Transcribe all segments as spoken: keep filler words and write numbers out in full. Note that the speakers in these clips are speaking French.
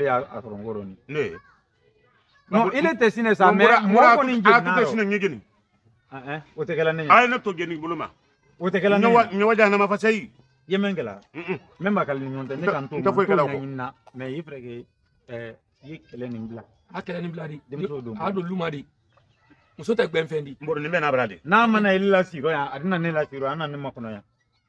le a korongoroni ne non il était signé ça mais moi ko ni a tout signé ngeni ah hein o te kala ne ay na to geni buluma o te kala ne nyawa nyawa jana ma fa sey yemen kala même bakal ni nyonte ne kan to na mais il frege eh yi kele ni bla akele ni bla di ado luma di muso te gben fendi mboro ni mena brade na mana illa siro ya adina ne la siro ana ne makono ya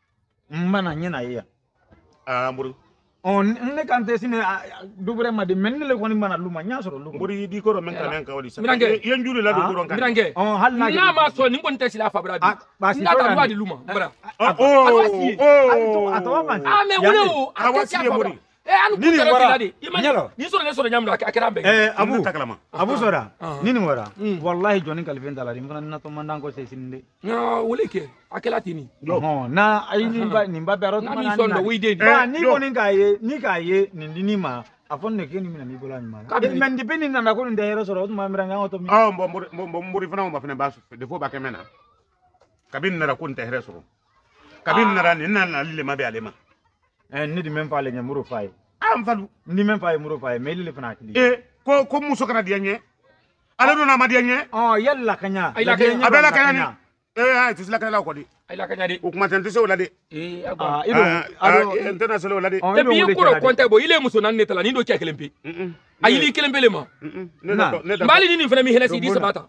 mana nyina ya ah mboro on ne kan te sine dubre ma de men le koni mana luma nya soro luma mboro di ko ro men kan en ka wadi mirange yen juli la do duron kan mirange on hal na na ma so ni kon te sila fa brade na ta lwa di luma bra oh oh atwa man ah me wule o awasi e mboro eh anu nini wara ni soro ne soro nyamra akira be eh abu abu sora nini wara wallahi joni kalfen dalari mfana na to mandan ko se sinde no wule ke akela tini no na ai ni ba ni ba bero to na sondo we dey ba ni ko ni ka ye ni ka ye ni ni ma afon ne ke ni mina ni bola ni ma men dipeni na ko ni de soro to ma miranga to mi ah mbo mbo mbori fana mbo fana ba de fo ba ke mena kabin na ko nte soro kabin na ni na na lile ma be alema eh ni di même pas le nyamuro fay am falu ni même pas muro fay mais le fana kili eh ko ko muso kana dianye ala do na ma dianye oh yalla kanya abela kanya eh ay tusla kanya la ko di ay la kanya di o kuma tante so la de eh ah ido ado international la de e bi ko ro konta bo ile muso nan netala ni do ke kelempe ay li kelempe le ma mbali ni ni fana mi helasi di sabata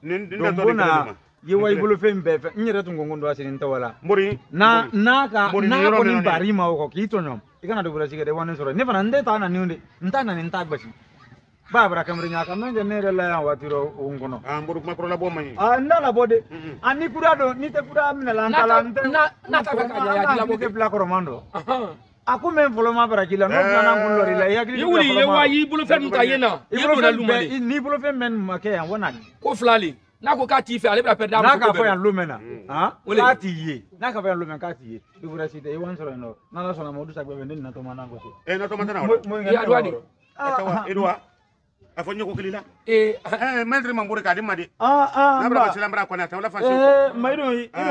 ni ye way bulu fem be fe nyere to ngongondo asini tawala mbori na na ka na ko ni bari ma ko kito nyom ikana do bura sigede wonen soro ne fana nde ta na ni unde nta na ni nta gbasi babra kamri nya kam nge ne la ya watiro ngono ah mburu ma ko la bo mani ah ndala bode ani kura do ni te kura mina la ntala nte na na ta ka ya ya bo ke bla ko romando aku men folo ma bara kila no na ngul lori la ya gri yuli ye wa yi bulu fem ta yena ibulu na lumali ni bulu fem men ma ke yan wona ko flali na ko ka ti fe ale bra perda na ka fo yan lumena ha ka ti ye na ka fo yan lumena ka ti ye ibura site e wan soro no na la sona modu sagbe ben na to manango se e na to matana ya adwadi atawa edwa afonyo ko kilila eh eh mendri mambure ka dimadi ah ah na bra sila mbra ko na tawla fa eh maydo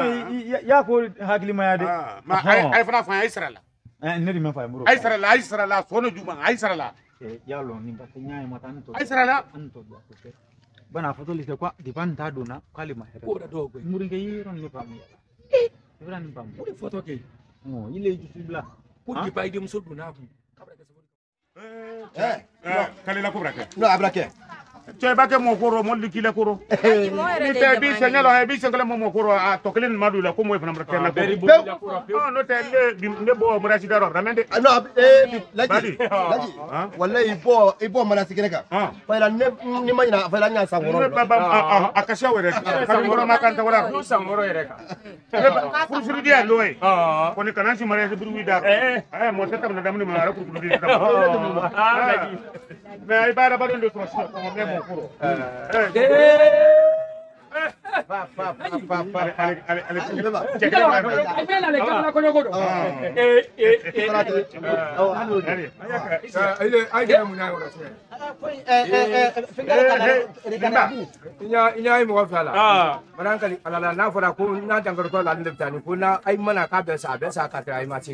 ya ko hakli mayade ma ay fana fa israel eh ne di men fa muro ay israel ay israel sono juma ay israel eh yalo ni ba tanya ma tan to ay israel anto bana foto liste kwa dipanta dona kalima hera ko da dogo muringe yiro ni pamu eh ibra ni pamu ko foto ke oh ile ju sibla ko di pay dem so dona bu eh eh kalila ko brake no abrake che ba ke mo koro mo likile koro ni te bi senyalo he bi sengale mo mo koro a tokelin madu la ko mo fana brake na ko no te le bi ne bo mo rasi daro ramende no eh laji laji wallahi ibo ibo mala sikene ka fa la ne ni ma ina fa la nya sangoro akasha were ka ngoro makanta wala no sangoro yere ka furu furu dia loy ko ni kana si mare buru wi dar eh eh mo tetam na damni ma ra furu furu dia ah laji mais ay bara ba do ko so ko me mo koro eh pa pa pa pa ale ale ale ay fela le kala ko nyogo eh eh eh ile ay ga mu na wala se eh eh fingala kana rikana inya inya ay mo fala ah manan kali alala na fara ko na jangar ko la ndin tani ko na ay mana ka be sa be sa ka trai ma ce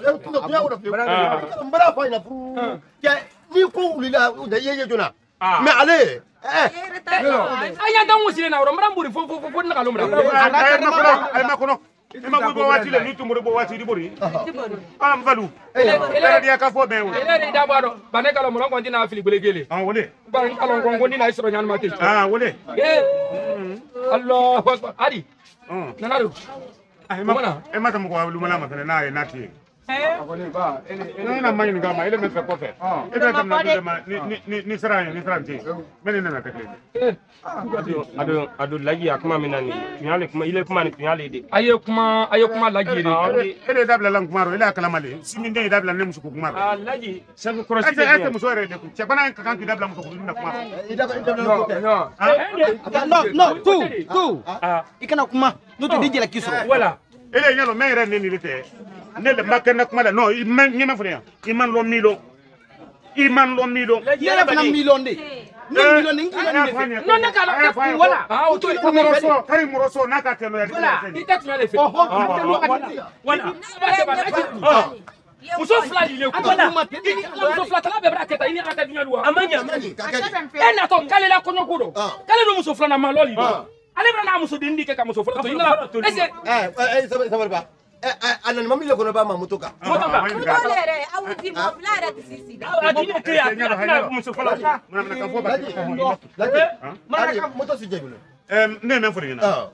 mbara fa ina fu ke ni ko ulila da yeye jona me ale eh aya dan wusire na ro mara mburi fo fo fo na kalumra ay makono ay makono ima bo wati le ni tumure bo wati di bori am valu ele dia ka fo be wo ele da baro bane kala mo ngon dina fili gbelegele ah wole ban kala ngon dina isro nyan mate ah wole eh Allahu akbar adi nanaru ay ma e mata mo ko lu mala ma na e nati eh ba ele na mani ngama ele me fe ko fe e da tam na do ma ni ni ni sara ni sara ti meni na takle ado ado laji akuma minani tunyale kuma ile kuma ni tunyale de aye kuma aye kuma laji de ele dabla lan kuma ro ele akala male simi ndey dabla ne musu ko kuma ro ah laji sabu cross ate ate muso re de ko che bana ka kan ki dabla musu ko na kuma no no tu tu ikana kuma no to dijela kiso wala ele nyalo me re ne ni lite ne le makana kuma la no man nyema fune iman lo milo iman lo milo yele fana million de ni million ni ngini no na kala wala ah o to ko moroso kari moroso na ka telo ya wala ita tunyale fe oho wala muso fila ile ko muso fila tala be bra keta ini ata dunya duwa amanya e na to kale la konyo ko do kale no muso fila na ma loli ale bra na muso dindi ke ka muso fila to ina ese eh eh sabar sabar ba eh anan mami le ko ba ma mutoka mutoka Mulere au di mo flara di sisi. adini ke ya muso fala mana ka fo ba lagi lagi moto si jebulo em ne men fori na ah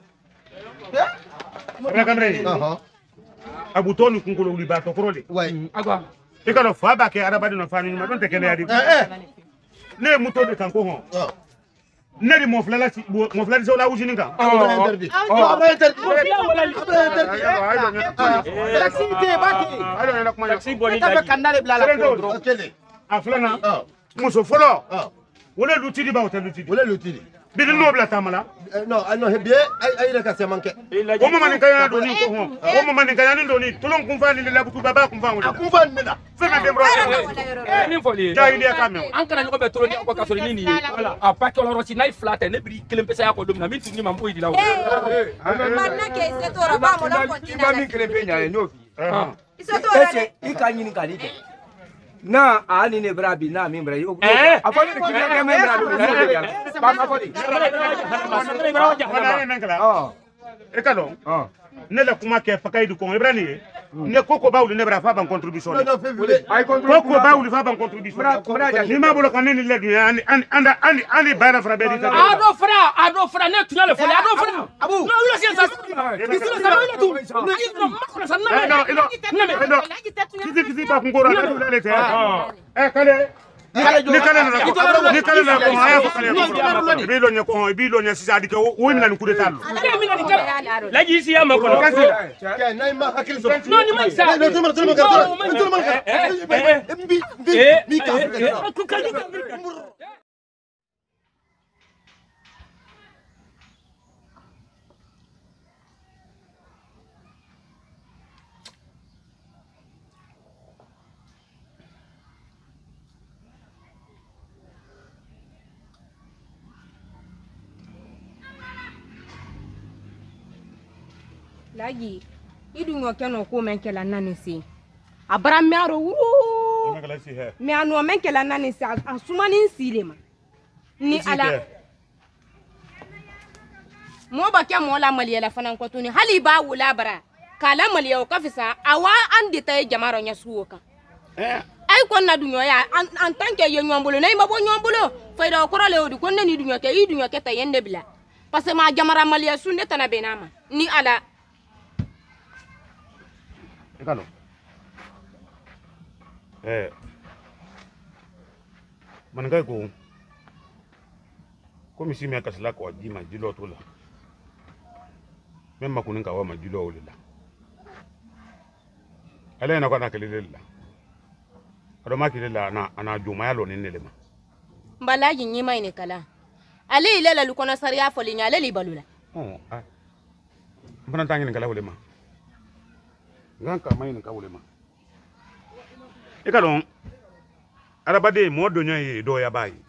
ra kamre aha abu toni kunkolo li ba to korole ouais agwa e ka no fa ba ke araba di no fa ni ma don te kele adi eh eh ne muto de kan ko ho ne di mo flala si mo flala so la wuji ni kan après interdit après interdit après interdit taxi te baki ayo na kuma taxi boni ta be lagi kandale bla la tele aflana ah muso folo ah wala lutidi ba hotel lutidi wala lutili bidin no bla tamala non non bien ay ay reka se manke o mo man kaya do ni ko ho o mo man kaya ni do ni tulon kun fa ni la butu baba kun fa wala akun fa ni da fena dem ro ni foli ja ile ka me an kana nyobe tolo ni ko ka so ni ni wala a pa ko loro si nai flat ne bri kelem pesa ya ko dum na min tini mam boy di lawo Manna ke se to roba mo don continue. Ba mi kele pe nya no fi. Iso to Ese i ka nyini ka dite. Na a ni ne bra bi na mi bra yo. A fo ni ki ke me bra bi. Ba ka fo ni. wala men kala Ah. e ka do Ah. ne la kuma ke fakay du ko ibrani ne koko bawli ne bra fa ban contribution non non fait vule Ay control. koko bawli fa ban contribution Bra bra ja. ni ma bolo kan ni le du ani anda ani ani bara fra be di ta ado fra ado fra ne tunya le foli ado fra abu no ulo si sa isilo sa no tu no ino makro sa na no no no kiti kiti ba kun gora na le te eh kale ni kale na ko ni kale na ko aya fa kale bi lo nya ko bi lo nya sisa dike wo mi na ni coup d'état mi na ni kala lagi si ya mako ke nay ma hakil so no ni mai sa no tuma tuma ka tuma ka mbi mbi mbi ka ku ka Lagi idu ngoke no ko men kala nani si abara miaro wuru me kala si he mi anu men kala nani si asuma ni sile ma ni ala mo ba ke mo la maliya la fanan ko tuni hali ba wula bara kala maliya ka fisa awa andi tay jamaro nya suwoka eh ay kon na dunyo ya en tant que yo nyombolo nay ma bo nyombolo fayda ko rale odi kon ni dunyo ke i dunyo ke tay yende bila parce que ma jamara maliya sunne tana benama ni ala Kalo. Eh. Man kai ko. Ko mi simi akasla ko di ma jilo to la. Memma kunin ka wa ma jilo wala. Ale na ko na kelele la. Ado ma kelele na ana juma ya lo ne le ma. Mbala jinyi mai ne kala. Ale ile la lukono sariya folinya ale li balula. Oh, ah. Mbana tangin kala wala ma. Ganka mai ne ka wala ma. E ka don arabade mo donya yi do ya bayi.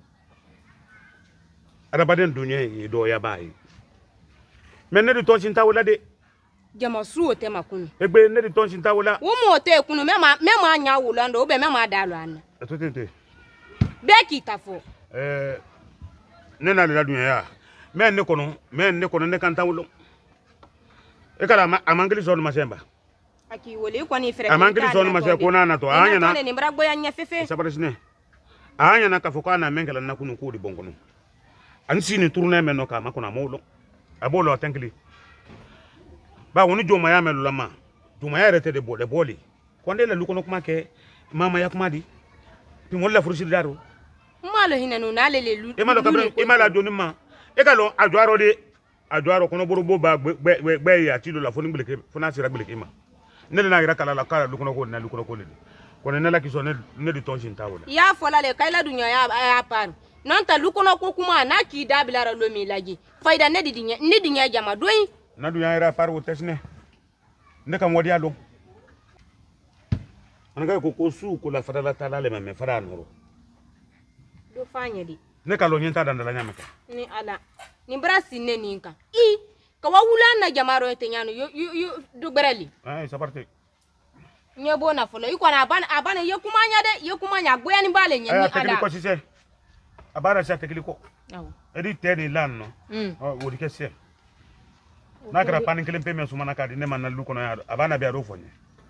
Arabade donya yi do ya bayi. Men ne di ton shinta wala de. Jama suo te makunu. Egbe ne di ton shinta wala. Wo mo te kunu mema mema anya wulando obe mema dalu an. Atotete. Be kitafo. Eh ne na la dunya ya. Men ne kono, men ne kono ne kan tawlo. E kala amangeli zone masemba. Aki wole ko ni frère. Amangeli zone masemba ko na na to anya na. Ne mbra boya nya fefe. Sabarisne. Anya na kafoka na mengela na kunu ko di bongono. Ansi ni tourner men no ka makona molo. Abolo tankli. Ba woni joma ya melu lama. Joma ya rete de bole bole. Konde la lukono kuma ke mama ya kuma di. Ti mo la furusi daro. Malo hinanu na lele lu. E malo kabra e mala joni ma. E ka lo ajuaro de ajuaro kono borobo ba gbe gbe ya ti do la foni gbele fona sira gbele ke ma. Ne na ira kala la kala lukono ko na lukono ko le. Kono ne la ki so ne ne di ton shin tawola. Ya fola le kaila dunya ya ya paru. Non ta lukono ko kuma na ki dabila ra lo mi laji. Faida ne didinya ne dinya jama doyi. Na dunya ira paru tesne. Ne kam wodi alo. Anga ko ko su ko la fara la tala le me fara noro. Do fanya di. Ne ka lo nyenta dandala nyama ka. Ni ala. Ni brasi ne ninka. I ka wa wula na jamaro ete nyano yo yo do berali. Ah, esa parte. nye bona folo iko na abana abana ye kumanya de ye kumanya gboya ni bale nye ni Aya ada tekili ko sise. Abara sa tekili ko. awo Edi tedi lan no. mm Oh, wodi kesse. Na kara panin kelen peme sumana ka di ne man lu ko no ya abana bi aro fonye.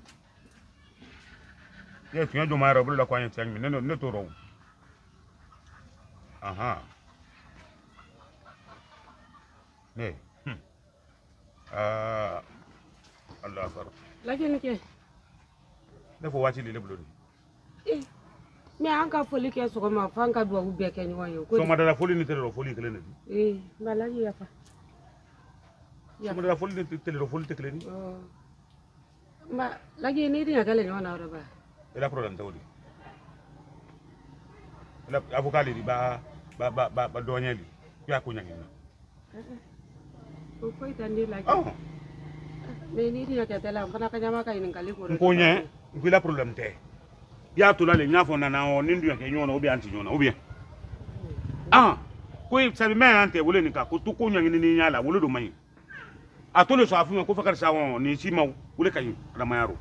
Ye tunya jo ma ro bulu la kwa yen mi ne ne to ro. Aha. Ne. Hmm. Ah. Allah akbar. Lakini ke Ne fo wati le bulu. eh me an ka foli ke so ma fa an ka duwa ube ke ni wayo ko So ma da foli ni tele ro foli kelen ni. eh balaji ya fa So ma da foli ni tele ro foli kelen ni. oh ma lagi ni dia kale ni wana ora ba Ela problem tawdi. Ela avocat li ba ba ba ba, ba doñali. Ya ko nyangi. ko ko itandi lagi Oh. me ni dia ke tela bana ka nyama ka inin kali ko Ko nye, ko la problem te. Ya to la le nyafo na na o ni ndu ke nyona obi anti nyona obi. Ah. Ko sabi me ante wole ni ka ko to ko nyangi ni nyala wole do mai. Atole so afu ko fakar sawo ni si maw wole kayi ramayaro.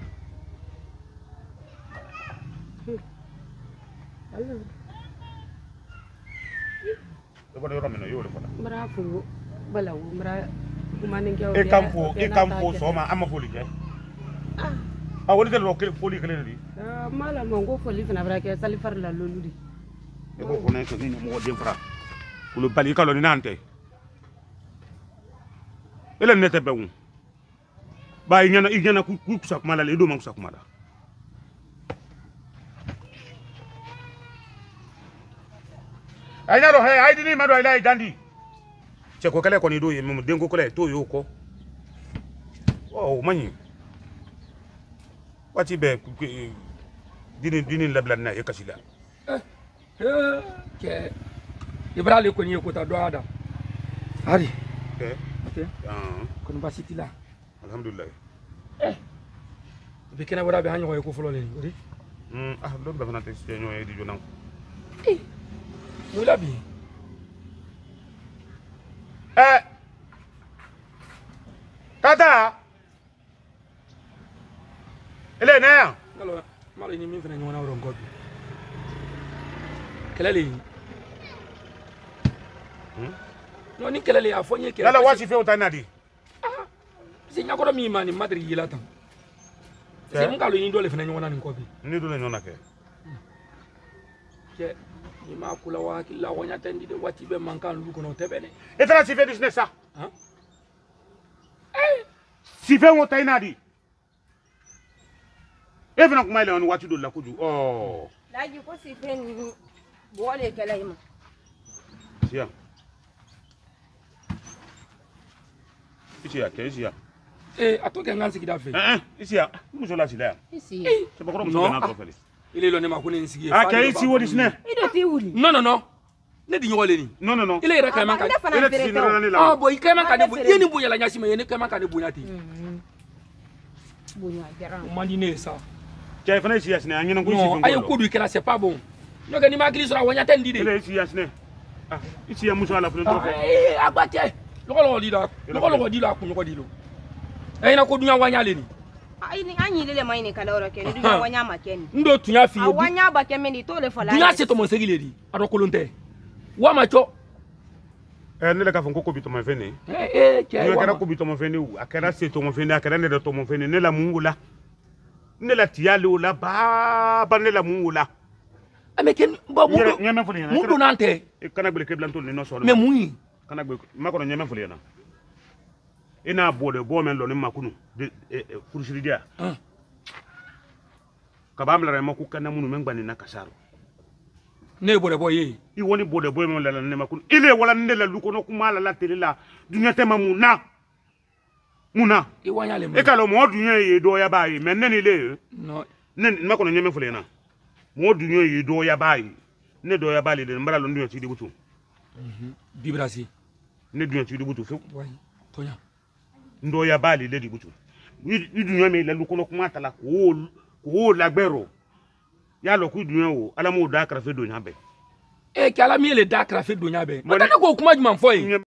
Ko do yoro meno yoro ko. mara fu bala wu mara kumani ke o E campo, e campo so ma ama foli ke. ah Ah wole de ro ke foli kelen ni. ah, mala mongo foli fina bra ke sali far la loludi E ko ko na so ni mo de fra. Ko lo bali kalo ni nante. Ele nete be won. Ba inyana inyana ku ku sa kuma la le do man ku sa kuma da. Ay na ro he ay dini ma do ay lai dandi. Che ko kale ko ni do ye mo dengo ko le to yo ko. Oh mani. Wati be dini dini lablan na e kasila. eh ke ibrali ko ni ko ta do ada hari Okay. okay Ah, ko ba siti la alhamdulillah. be kena wara be hanyo ko folo le ni Mm, ah do be na te se nyo e di jona. mo la bi Eh. Tata. Ele na. ngalo malo ni min fena nyona woro ngobi kelele Hmm? no ni kelele afonye ke Yala wasi fe utana di. si nyakoro mi mani madri yila tam si ngalo ni dole fena nyona ni ngobi Ni do le nyona ke. ke ni ma kula wa kila wonya tendi de wati be mankan lu kono tebene Etara si fe business sa. ha Si fe utana di. Even kuma ile on wati do la kuju. Oh. laji ko si fen bole kala ima Sia. Isia ke isia. eh atoke ngansi kidafe Eh eh isia. Muso la sila. isi Se bakoro muso No, na ah. to fele. ile lo ne makune nsigi Ah ke isi wodi sne. ido ti wuli no no no ne di nyole ni No no no. ile ira kai manka ida fana Ele fere ti to no ni ah la. boy kai manka ne bu Ada yeni bu yala nyasi me yeni kai manka ne bu nyati bunya jaran mandi ne sa Ke fana isia sne anyina ko isi no fun ayo ko du kala c'est pas bon no ga ni ma gili sura wonya tendi de Ele isia sne. Ah, isia muso ala fun to fe. eh agbate loko loko di la loko loko di la ku loko di lo eh na ko dunya wanya le ni ai ni anyi lele mai ne kala ora ke ni dunya wanya makeni ndo tunya fi a wanya ba ke meni to le fola dunya se to mon segile di ado kolonte wa ma cho Eh ne le ka fun ko ko bi to ma fe ni. eh eh ke Ni wa kera ko bi to mo fe ni u, akera se to mo fe ni, akera ne de to mo fe ni, ne la mungula. Ne la tiale o la ba ba ne la mungula. ameken bo mu Nyere nyeme fuli na. mu do nante E kana gbele ke blanto ni no so. me muyi Kana gbe ma ko nyeme fuli na. Ina bode bo men lo ni makunu. De furusiri dia. ah Ka ba mla ma ku kana munu men gbani na kasaro. ne bo de boye I woni bode bo men la ne makunu. Ile wala ne la luko no kuma la la tele la. Dunya tema muna. Muna. e wanya le E ka lo mo dunya ye do ya ba yi, men ne ni le. no Ne ma ko nyeme fuli na. Mo dunyo yi do ya bayi ne do ya bali de mbara lo dunyo ti di butu bibrasi ne dunyo ti di butu fe wai tonya ndo ya bali le di butu yi dunyo me le lu kono kuma tala ko ko lagbero ya lo ku dunyo o ala mo da kra fe do nya be e kala mi le dakra fe do nya be mo ta ko kuma juma fo yi